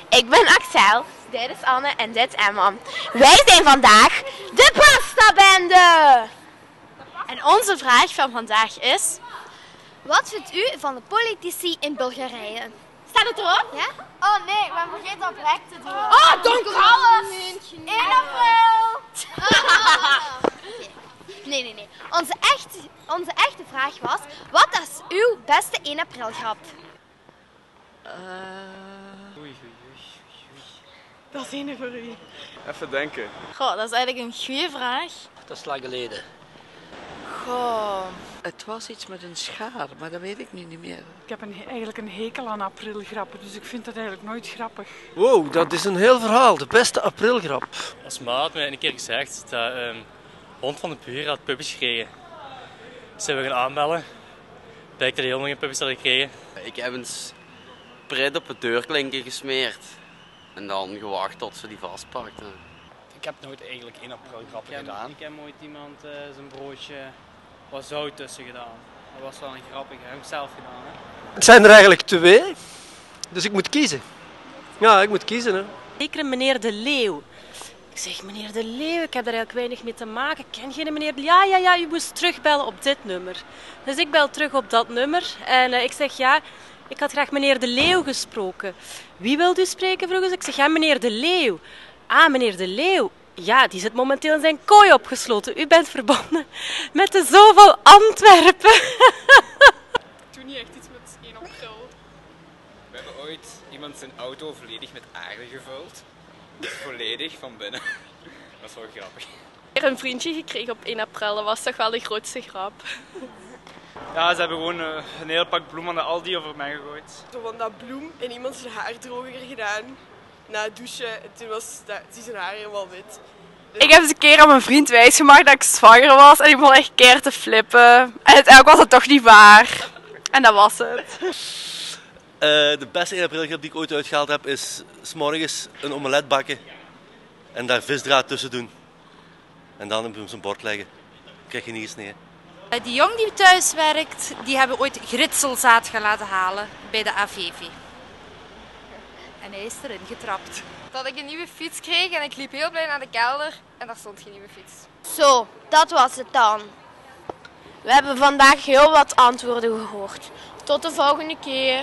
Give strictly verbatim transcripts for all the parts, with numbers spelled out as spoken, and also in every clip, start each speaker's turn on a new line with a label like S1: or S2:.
S1: Ik ben Axel, dit is Anne en dit Emma. Wij zijn vandaag de Pastabende! En onze vraag van vandaag is...
S2: Wat vindt u van de politici in Bulgarije?
S1: Staat het erop?
S2: Ja? Oh nee, we hebben vergeten op rek te doen.
S1: Oh, donker alles!
S2: één april! Nee, nee, nee. Onze echte, onze echte vraag was, wat is uw beste één april grap?
S3: Uh... Oei, oei, oei, oei.
S4: Dat is één voor u.
S5: Even denken.
S4: Goh, dat is eigenlijk een goede vraag.
S3: Dat is lang geleden.
S4: Goh.
S6: Het was iets met een schaar, maar dat weet ik nu niet meer.
S7: Ik heb een, eigenlijk een hekel aan aprilgrappen, dus ik vind dat eigenlijk nooit grappig.
S8: Wow, dat is een heel verhaal. De beste aprilgrap.
S9: Als ma had mij een keer gezegd dat een hond van de buur had puppies gekregen. Dus zijn we gaan aanbellen. Blijkt dat hij helemaal geen puppies had gekregen.
S10: Ik heb eens pret op het deurklinken gesmeerd. En dan gewacht tot ze die vastpakte.
S11: Ik heb nooit eigenlijk één april grappen
S12: ik heb,
S11: gedaan.
S12: Ik heb nooit iemand uh, zijn broodje wat zout tussen gedaan. Dat was wel een grappige, heb ik zelf gedaan. Hè?
S8: Het zijn er eigenlijk twee, dus ik moet kiezen. Ja, ik moet kiezen. Hè.
S13: Zeker meneer De Leeuw. Ik zeg, meneer De Leeuw, ik heb daar eigenlijk weinig mee te maken. Ken je meneer De Leeuw? Ja, ja, ja, u moest terugbellen op dit nummer. Dus ik bel terug op dat nummer en uh, ik zeg, ja, ik had graag meneer De Leeuw gesproken. Wie wilt u spreken, vroegen ze. Ik zeg, ja, meneer De Leeuw. Ah, meneer De Leeuw. Ja, die zit momenteel in zijn kooi opgesloten. U bent verbonden met de Zoo van Antwerpen.
S4: Ik doe niet echt iets met één april.
S11: We hebben ooit iemand zijn auto volledig met aarde gevuld. Volledig van binnen. Dat is wel grappig.
S4: Ik heb een vriendje gekregen op één april. Dat was toch wel de grootste grap.
S12: Ja, ze hebben gewoon uh, een heel pak bloem aan de Aldi over mij gegooid.
S14: Zo van dat bloem in iemand zijn haardroger gedaan. Na het douchen en toen was dat, die zijn haar helemaal wit. Dus...
S4: Ik heb eens een keer aan mijn vriend wijsgemaakt dat ik zwanger was en ik begon echt keer te flippen. En uiteindelijk was het toch niet waar. En dat was het.
S8: Uh, de beste één aprilgrap die ik ooit uitgehaald heb is 's morgens een omelet bakken en daar visdraad tussen doen. En dan op zijn bord leggen. Dan krijg je niet gesneden.
S15: Die jong die thuis werkt, die hebben ooit gritselzaad gaan laten halen bij de A V V. En hij is erin getrapt.
S16: Dat ik een nieuwe fiets kreeg en ik liep heel blij naar de kelder en daar stond geen nieuwe fiets.
S2: Zo, dat was het dan.
S1: We hebben vandaag heel wat antwoorden gehoord. Tot de volgende keer.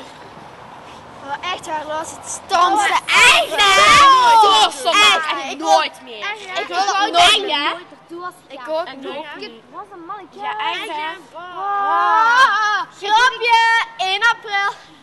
S2: Oh, echt waar, was het stomste.
S1: Oh, echt hè?
S2: Oh,
S1: echt, echt nooit meer.
S2: Echt,
S1: ik wil het nooit meer.
S2: Ik ook.
S1: En nooit meer.
S2: Was een mannetje.
S1: Ja, echt hè?
S2: Grapje, één april.